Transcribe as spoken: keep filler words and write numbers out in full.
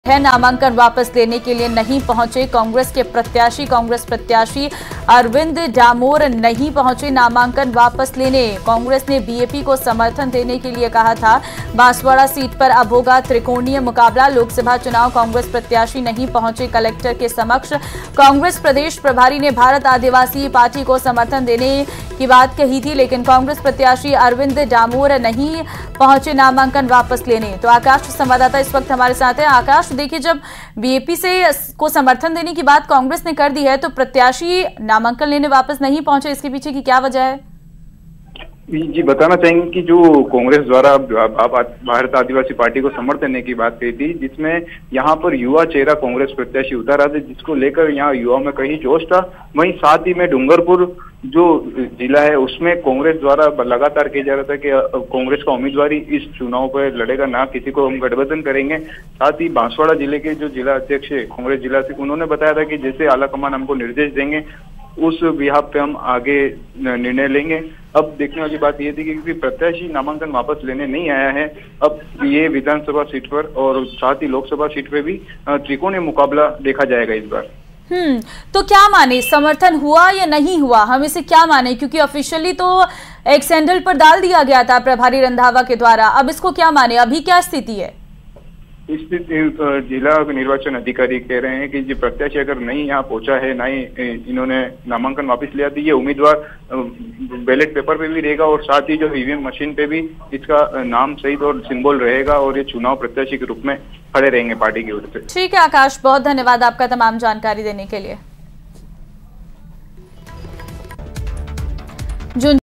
है नामांकन वापस लेने के लिए नहीं पहुंचे कांग्रेस के प्रत्याशी। कांग्रेस प्रत्याशी अरविंद डामोर नहीं पहुंचे नामांकन वापस लेने। कांग्रेस ने बीएपी को समर्थन देने के लिए कहा था। बांसवाड़ा सीट पर अब होगा त्रिकोणीय मुकाबला। लोकसभा चुनाव कांग्रेस प्रत्याशी नहीं पहुंचे कलेक्टर के समक्ष। कांग्रेस प्रदेश प्रभारी ने भारत आदिवासी पार्टी को समर्थन देने की बात कही थी, लेकिन कांग्रेस प्रत्याशी अरविंद डामोर नहीं पहुंचे नामांकन वापस लेने। तो आकाश संवाददाता इस वक्त हमारे साथ है। आकाश, देखिए, जब बीएपी से को समर्थन देने की बात कांग्रेस ने कर दी है तो प्रत्याशी नामांकन लेने वापस नहीं पहुंचे, इसके पीछे की क्या वजह है? जी, बताना चाहेंगे कि जो कांग्रेस द्वारा भारत आदिवासी पार्टी को समर्थन देने की बात कही थी, जिसमें यहाँ पर युवा चेहरा कांग्रेस प्रत्याशी उतारा था, जिसको लेकर यहाँ युवाओं में कहीं जोश था। वहीं साथ ही में डूंगरपुर जो जिला है उसमें कांग्रेस द्वारा लगातार किया जा रहा था कि कांग्रेस का उम्मीदवार इस चुनाव पर लड़ेगा, ना किसी को हम गठबंधन करेंगे। साथ ही बांसवाड़ा जिले के जो जिला अध्यक्ष है कांग्रेस जिला से, उन्होंने बताया था कि जैसे आलाकमान हमको निर्देश देंगे उस बिहाफ पे हम आगे निर्णय लेंगे। अब देखने वाली बात ये थी कि प्रत्याशी नामांकन वापस लेने नहीं आया है। अब ये विधानसभा सीट पर और साथ ही लोकसभा सीट पे भी त्रिकोणीय मुकाबला देखा जाएगा इस बार। हम्म तो क्या माने, समर्थन हुआ या नहीं हुआ, हम इसे क्या माने? क्योंकि ऑफिशियली तो एक सैंडल पर डाल दिया गया था प्रभारी रंधावा के द्वारा, अब इसको क्या माने, अभी क्या स्थिति है? जिला निर्वाचन अधिकारी कह रहे हैं कि जो प्रत्याशी अगर नहीं यहाँ पहुंचा है, ना ही इन्होंने नामांकन वापस लिया, तो ये उम्मीदवार बैलेट पेपर पे भी रहेगा और साथ ही जो ईवीएम मशीन पे भी इसका नाम सहित और सिंबल रहेगा और ये चुनाव प्रत्याशी के रूप में खड़े रहेंगे पार्टी की ओर से। ठीक है आकाश, बहुत धन्यवाद आपका तमाम जानकारी देने के लिए।